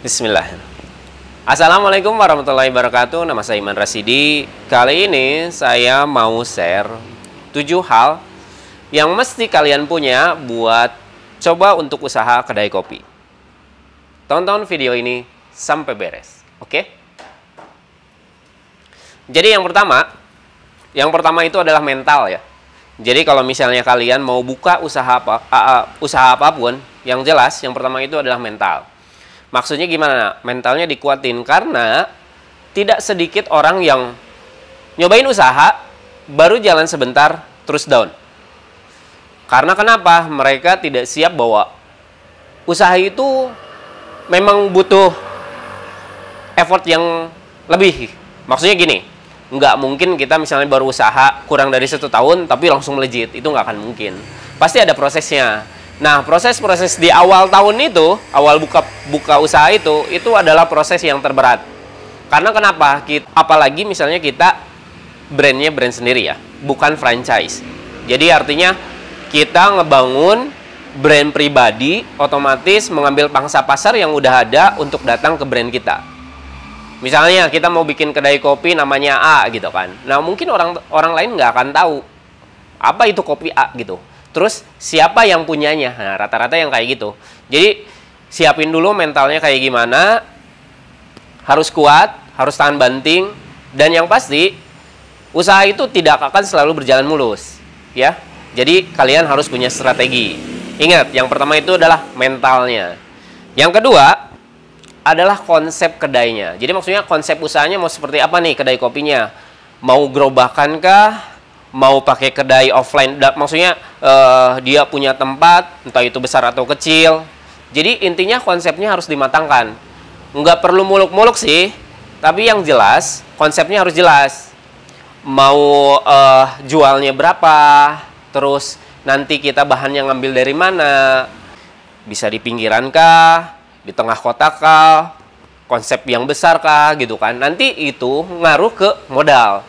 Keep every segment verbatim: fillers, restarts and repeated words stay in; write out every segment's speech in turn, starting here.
Bismillah. Assalamualaikum warahmatullahi wabarakatuh. Nama saya Iman Rasidi. Kali ini saya mau share tujuh hal yang mesti kalian punya buat coba untuk usaha kedai kopi. Tonton video ini sampai beres, oke? Jadi yang pertama, yang pertama itu adalah mental ya. Jadi kalau misalnya kalian mau buka usaha apa, uh, usaha apapun, yang jelas yang pertama itu adalah mental. Maksudnya gimana? Mentalnya dikuatin karena tidak sedikit orang yang nyobain usaha baru jalan sebentar terus down. Karena kenapa? Mereka tidak siap bahwa usaha itu memang butuh effort yang lebih. Maksudnya gini, nggak mungkin kita misalnya baru usaha kurang dari satu tahun tapi langsung melejit, itu nggak akan mungkin. Pasti ada prosesnya. Nah, proses-proses di awal tahun itu, awal buka buka usaha itu, itu adalah proses yang terberat. Karena kenapa? Kita, apalagi misalnya kita brandnya brand sendiri ya, bukan franchise. Jadi artinya kita ngebangun brand pribadi, otomatis mengambil pangsa pasar yang udah ada untuk datang ke brand kita. Misalnya kita mau bikin kedai kopi namanya A gitu kan. Nah, mungkin orang orang lain nggak akan tahu apa itu kopi A gitu. Terus siapa yang punyanya? Nah, rata-rata yang kayak gitu. Jadi siapin dulu mentalnya kayak gimana. Harus kuat, harus tahan banting, dan yang pasti usaha itu tidak akan selalu berjalan mulus, ya. Jadi kalian harus punya strategi. Ingat, yang pertama itu adalah mentalnya. Yang kedua adalah konsep kedainya. Jadi maksudnya konsep usahanya mau seperti apa nih kedai kopinya? Mau gerobakan kah? Mau pakai kedai offline, maksudnya uh, dia punya tempat, entah itu besar atau kecil. Jadi intinya konsepnya harus dimatangkan. Nggak perlu muluk-muluk sih, tapi yang jelas konsepnya harus jelas. Mau uh, jualnya berapa, terus nanti kita bahannya ngambil dari mana, bisa di pinggiran kah, di tengah kota kah, konsep yang besar kah, gitu kan. Nanti itu ngaruh ke modal.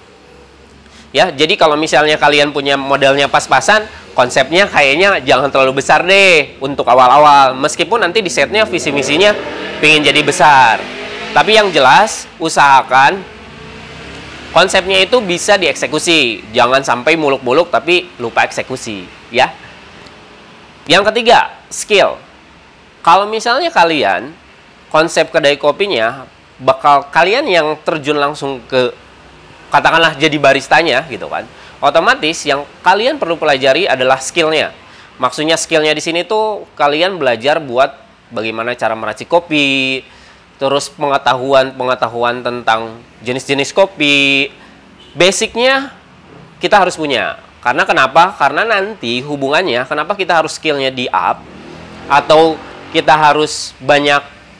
Ya, jadi kalau misalnya kalian punya modalnya pas-pasan, konsepnya kayaknya jangan terlalu besar deh untuk awal-awal. Meskipun nanti di setnya visi misinya pengen jadi besar. Tapi yang jelas, usahakan konsepnya itu bisa dieksekusi. Jangan sampai muluk-muluk tapi lupa eksekusi, ya. Yang ketiga, skill. Kalau misalnya kalian konsep kedai kopinya bakal kalian yang terjun langsung ke, katakanlah jadi baristanya gitu kan, otomatis yang kalian perlu pelajari adalah skillnya. Maksudnya skillnya di sini tuh kalian belajar buat bagaimana cara meracik kopi, terus pengetahuan-pengetahuan tentang jenis-jenis kopi. Basicnya kita harus punya. Karena kenapa? Karena nanti hubungannya, kenapa kita harus skillnya di up atau kita harus banyak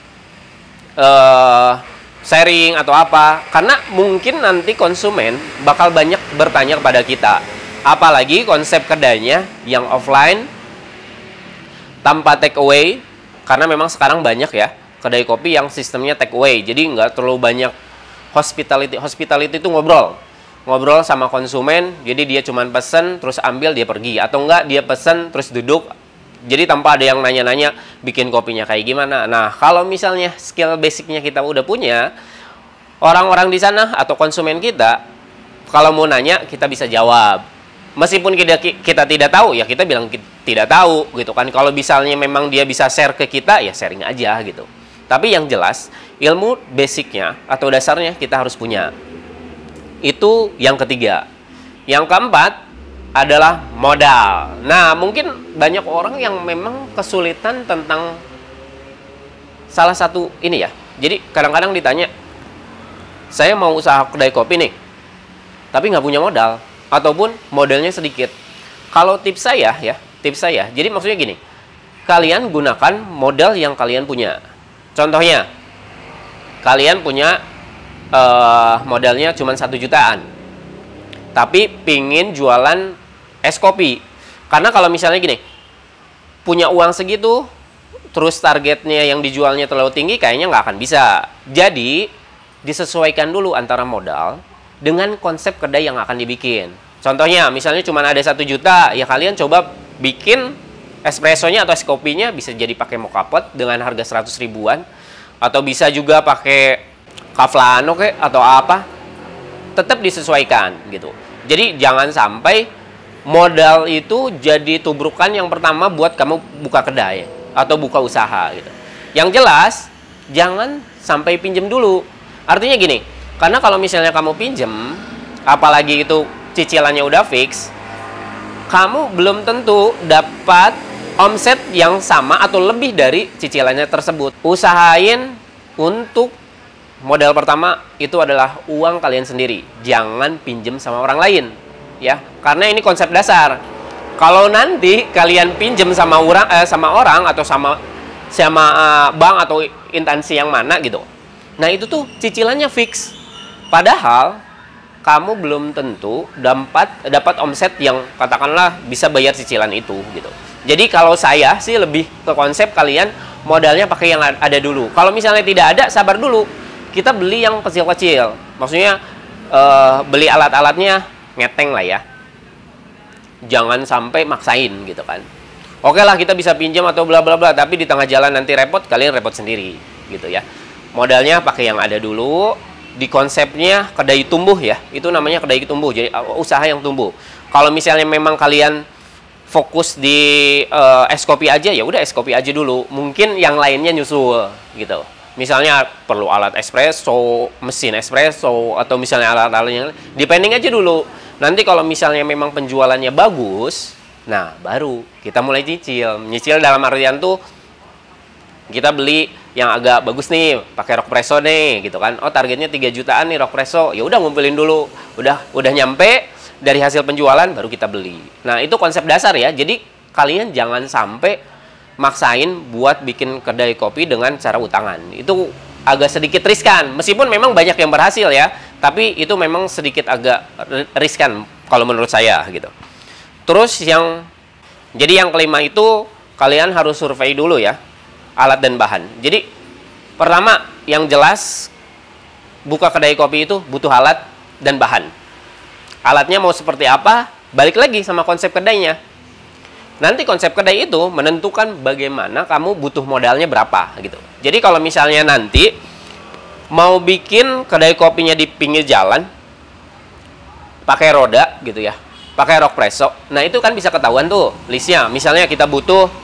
uh, sharing atau apa, karena mungkin nanti konsumen bakal banyak bertanya kepada kita, apalagi konsep kedainya yang offline tanpa take away, karena memang sekarang banyak ya kedai kopi yang sistemnya take away, jadi nggak terlalu banyak hospitality. Hospitality itu ngobrol ngobrol sama konsumen, jadi dia cuman pesen terus ambil dia pergi, atau enggak dia pesen terus duduk, jadi tanpa ada yang nanya-nanya bikin kopinya kayak gimana. Nah, kalau misalnya skill basicnya kita udah punya, orang-orang di sana atau konsumen kita, kalau mau nanya kita bisa jawab. Meskipun kita, kita tidak tahu, ya kita bilang kita tidak tahu gitu kan. Kalau misalnya memang dia bisa share ke kita, ya sharing aja gitu. Tapi yang jelas, ilmu basicnya atau dasarnya kita harus punya. Itu yang ketiga. Yang keempat adalah modal. Nah, mungkin banyak orang yang memang kesulitan tentang salah satu ini ya. Jadi kadang-kadang ditanya, saya mau usaha kedai kopi nih, tapi nggak punya modal, ataupun modalnya sedikit. Kalau tips saya ya, tips saya, jadi maksudnya gini, kalian gunakan modal yang kalian punya. Contohnya, kalian punya uh, modalnya cuma satu jutaan, tapi pingin jualan es kopi. Karena kalau misalnya gini, punya uang segitu, terus targetnya yang dijualnya terlalu tinggi, kayaknya nggak akan bisa. Jadi, disesuaikan dulu antara modal dengan konsep kedai yang akan dibikin. Contohnya, misalnya cuma ada satu juta, ya kalian coba bikin espressonya atau es kopinya bisa jadi pakai mocha pot dengan harga seratus ribuan. Atau bisa juga pakai Kavlano kek atau apa. Tetap disesuaikan gitu. Jadi jangan sampai modal itu jadi tubrukan yang pertama buat kamu buka kedai atau buka usaha gitu. Yang jelas jangan sampai pinjem dulu. Artinya gini, karena kalau misalnya kamu pinjem, apalagi itu cicilannya udah fix, kamu belum tentu dapat omset yang sama atau lebih dari cicilannya tersebut. Usahain untuk modal pertama itu adalah uang kalian sendiri. Jangan pinjem sama orang lain, ya. Karena ini konsep dasar. Kalau nanti kalian pinjem sama orang, eh, sama orang atau sama sama uh, bank atau instansi yang mana gitu. Nah itu tuh cicilannya fix. Padahal kamu belum tentu dapat dapat omset yang katakanlah bisa bayar cicilan itu gitu. Jadi kalau saya sih lebih ke konsep kalian modalnya pakai yang ada dulu. Kalau misalnya tidak ada, sabar dulu. Kita beli yang kecil-kecil. Maksudnya uh, beli alat-alatnya ngeteng lah ya. Jangan sampai maksain gitu kan. Oke lah kita bisa pinjam atau bla bla bla, tapi di tengah jalan nanti repot, kalian repot sendiri gitu ya. Modalnya pakai yang ada dulu. Di konsepnya kedai tumbuh ya, itu namanya kedai tumbuh, jadi usaha yang tumbuh. Kalau misalnya memang kalian fokus di uh, es kopi aja, ya udah es kopi aja dulu. Mungkin yang lainnya nyusul gitu. Misalnya perlu alat espresso, mesin espresso, atau misalnya alat-alat yang depending aja dulu. Nanti kalau misalnya memang penjualannya bagus, nah baru kita mulai cicil. Nyicil dalam artian tuh kita beli yang agak bagus nih, pakai Rockpresso nih gitu kan. Oh, targetnya tiga jutaan nih Rockpresso. Ya udah ngumpulin dulu. Udah udah nyampe dari hasil penjualan baru kita beli. Nah, itu konsep dasar ya. Jadi kalian jangan sampai maksain buat bikin kedai kopi dengan cara utangan. Itu agak sedikit riskan. Meskipun memang banyak yang berhasil ya, tapi itu memang sedikit agak riskan kalau menurut saya gitu. Terus yang jadi yang kelima itu kalian harus survei dulu ya. Alat dan bahan. Jadi pertama yang jelas buka kedai kopi itu butuh alat dan bahan. Alatnya mau seperti apa? Balik lagi sama konsep kedainya. Nanti konsep kedai itu menentukan bagaimana kamu butuh modalnya berapa gitu. Jadi kalau misalnya nanti mau bikin kedai kopinya di pinggir jalan pakai roda gitu ya, pakai Rockpresso. Nah itu kan bisa ketahuan tuh listnya. Misalnya kita butuh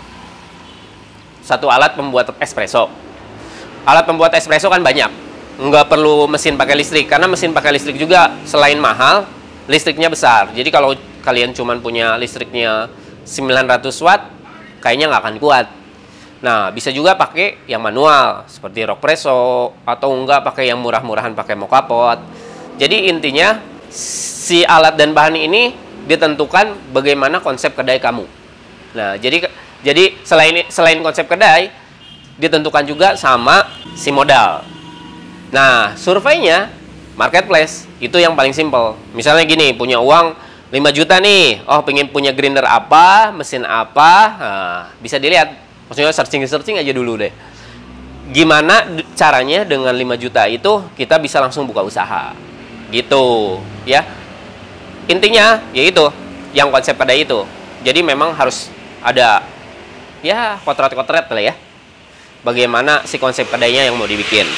satu alat pembuat espresso. Alat pembuat espresso kan banyak. Nggak perlu mesin pakai listrik. Karena mesin pakai listrik juga selain mahal, listriknya besar. Jadi kalau kalian cuma punya listriknya sembilan ratus watt, kayaknya nggak akan kuat. Nah, bisa juga pakai yang manual, seperti Rockpresso. Atau nggak pakai yang murah-murahan, pakai moka pot. Jadi intinya, si alat dan bahan ini ditentukan bagaimana konsep kedai kamu. Nah, jadi Jadi selain selain konsep kedai ditentukan juga sama si modal. Nah, surveinya marketplace itu yang paling simpel. Misalnya gini, punya uang lima juta nih. Oh, pengen punya grinder apa, mesin apa? Nah, bisa dilihat. Maksudnya searching-searching aja dulu deh. Gimana caranya dengan lima juta itu kita bisa langsung buka usaha. Gitu, ya. Intinya yaitu yang konsep kedai itu. Jadi memang harus ada ya kotret-kotret lah ya, bagaimana si konsep kedainya yang mau dibikin.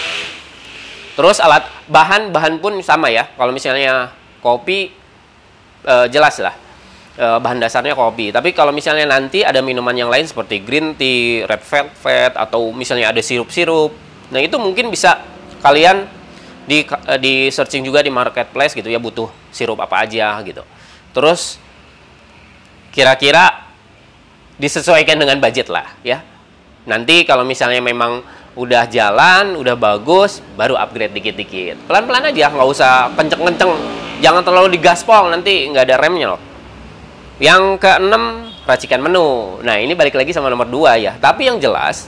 Terus alat bahan bahan pun sama ya. Kalau misalnya kopi e, jelas lah e, bahan dasarnya kopi. Tapi kalau misalnya nanti ada minuman yang lain seperti green tea, red velvet, atau misalnya ada sirup-sirup, nah itu mungkin bisa kalian di di searching juga di marketplace gitu ya, butuh sirup apa aja gitu. Terus kira-kira disesuaikan dengan budget lah ya. Nanti kalau misalnya memang udah jalan, udah bagus, baru upgrade dikit-dikit. Pelan-pelan aja, nggak usah kenceng-kenceng. Jangan terlalu digaspol, nanti nggak ada remnya loh. Yang keenam, racikan menu. Nah ini balik lagi sama nomor dua ya. Tapi yang jelas,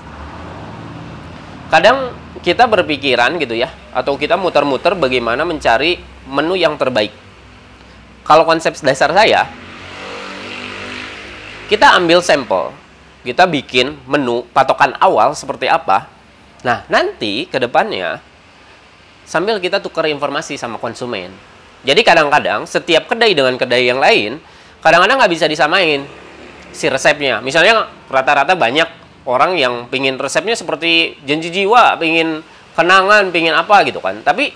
kadang kita berpikiran gitu ya, atau kita muter-muter bagaimana mencari menu yang terbaik. Kalau konsep dasar saya, kita ambil sampel, kita bikin menu patokan awal seperti apa. Nah, nanti ke depannya sambil kita tukar informasi sama konsumen. Jadi kadang-kadang setiap kedai dengan kedai yang lain, kadang-kadang nggak bisa disamain si resepnya. Misalnya rata-rata banyak orang yang pingin resepnya seperti janji jiwa, pingin kenangan, pingin apa gitu kan. Tapi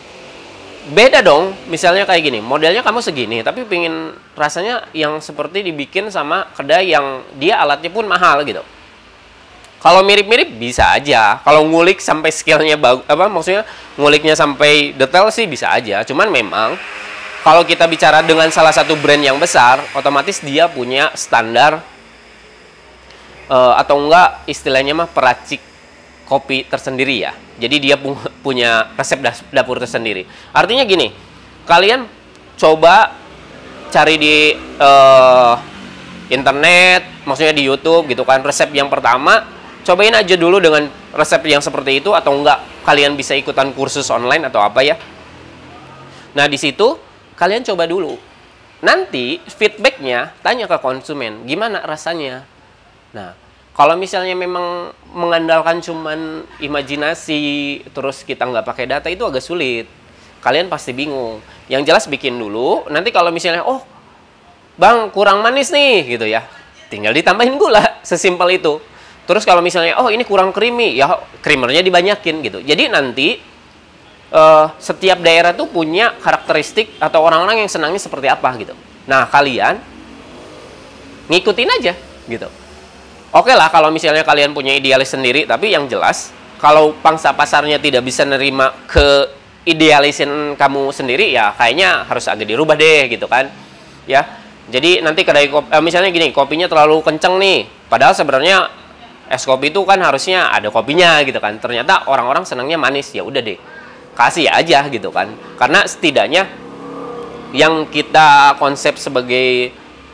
beda dong, misalnya kayak gini, modelnya kamu segini, tapi pingin rasanya yang seperti dibikin sama kedai yang dia alatnya pun mahal gitu. Kalau mirip-mirip bisa aja. Kalau ngulik sampai skillnya bagus, apa maksudnya nguliknya sampai detail sih bisa aja. Cuman memang kalau kita bicara dengan salah satu brand yang besar, otomatis dia punya standar uh, atau enggak istilahnya mah peracik kopi tersendiri ya. Jadi dia pu punya resep dapur tersendiri. Artinya gini, kalian coba cari di uh, internet, maksudnya di YouTube gitu kan, resep yang pertama. Cobain aja dulu dengan resep yang seperti itu, atau enggak kalian bisa ikutan kursus online atau apa ya. Nah di situ kalian coba dulu. Nanti feedbacknya tanya ke konsumen, gimana rasanya. Nah kalau misalnya memang mengandalkan cuman imajinasi, terus kita nggak pakai data, itu agak sulit. Kalian pasti bingung. Yang jelas bikin dulu. Nanti kalau misalnya, oh bang kurang manis nih gitu ya, tinggal ditambahin gula, sesimpel itu. Terus kalau misalnya, oh ini kurang creamy, ya creamernya dibanyakin gitu. Jadi nanti uh, setiap daerah tuh punya karakteristik atau orang-orang yang senangnya seperti apa gitu. Nah kalian ngikutin aja gitu. Oke lah kalau misalnya kalian punya idealis sendiri, tapi yang jelas kalau pangsa pasarnya tidak bisa nerima ke idealisin kamu sendiri, ya kayaknya harus agak dirubah deh gitu kan. Ya, jadi nanti kedai kopi, eh, misalnya gini, kopinya terlalu kenceng nih, padahal sebenarnya es kopi itu kan harusnya ada kopinya gitu kan. Ternyata orang-orang senangnya manis, ya udah deh, kasih aja gitu kan. Karena setidaknya yang kita konsep sebagai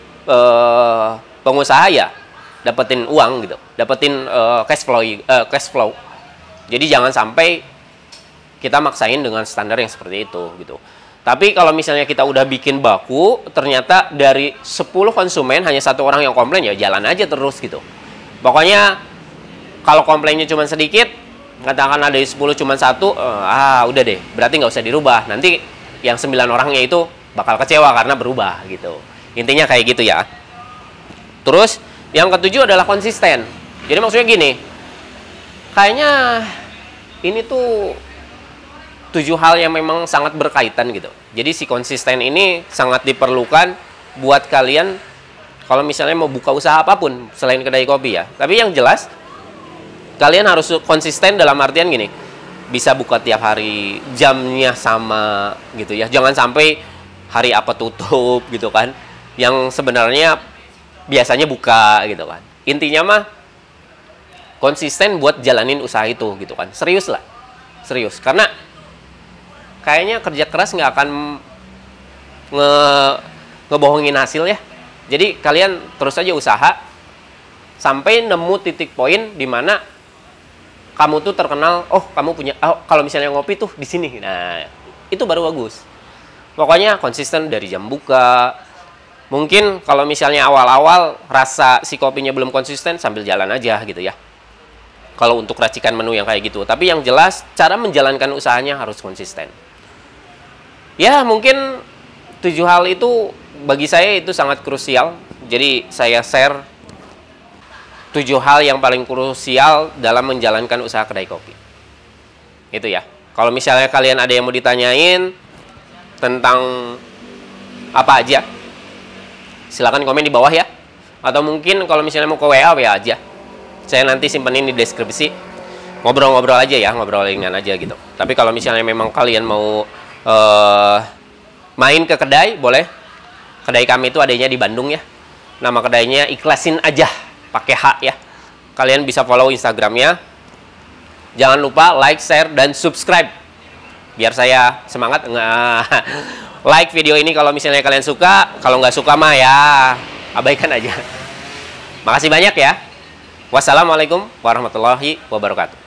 uh, pengusaha ya dapetin uang gitu, dapetin uh, cash flow, uh, cash flow. Jadi jangan sampai kita maksain dengan standar yang seperti itu gitu. Tapi kalau misalnya kita udah bikin baku, ternyata dari sepuluh konsumen hanya satu orang yang komplain, ya jalan aja terus gitu. Pokoknya kalau komplainnya cuma sedikit, katakan ada di sepuluh cuma satu, uh, ah udah deh, berarti nggak usah dirubah. Nanti yang sembilan orangnya itu bakal kecewa karena berubah gitu. Intinya kayak gitu ya. Terus yang ketujuh adalah konsisten. Jadi maksudnya gini, kayaknya ini tuh tujuh hal yang memang sangat berkaitan gitu. Jadi si konsisten ini sangat diperlukan buat kalian kalau misalnya mau buka usaha apapun selain kedai kopi ya. Tapi yang jelas kalian harus konsisten dalam artian gini, bisa buka tiap hari, jamnya sama gitu ya. Jangan sampai hari apa tutup gitu kan, yang sebenarnya biasanya buka gitu kan. Intinya mah konsisten buat jalanin usaha itu gitu kan. Serius lah, serius. Karena kayaknya kerja keras nggak akan nge ngebohongin hasil ya. Jadi kalian terus aja usaha sampai nemu titik poin di mana kamu tuh terkenal. Oh kamu punya, oh, kalau misalnya ngopi tuh di sini. Nah itu baru bagus. Pokoknya konsisten dari jam buka. Mungkin kalau misalnya awal-awal rasa si kopinya belum konsisten, sambil jalan aja gitu ya. Kalau untuk racikan menu yang kayak gitu. Tapi yang jelas cara menjalankan usahanya harus konsisten. Ya mungkin tujuh hal itu bagi saya itu sangat krusial. Jadi saya share tujuh hal yang paling krusial dalam menjalankan usaha kedai kopi. Itu ya. Kalau misalnya kalian ada yang mau ditanyain tentang apa aja, silakan komen di bawah ya. Atau mungkin kalau misalnya mau ke W A, W A aja. Saya nanti simpenin di deskripsi. Ngobrol-ngobrol aja ya, ngobrol ringan aja gitu. Tapi kalau misalnya memang kalian mau uh, main ke kedai, boleh. Kedai kami itu adanya di Bandung ya. Nama kedainya Ikhlasin Aja, pakai H ya. Kalian bisa follow Instagramnya. Jangan lupa like, share, dan subscribe. Biar saya semangat. Nggak. Like video ini kalau misalnya kalian suka. Kalau nggak suka mah ya abaikan aja. Makasih banyak ya. Wassalamualaikum warahmatullahi wabarakatuh.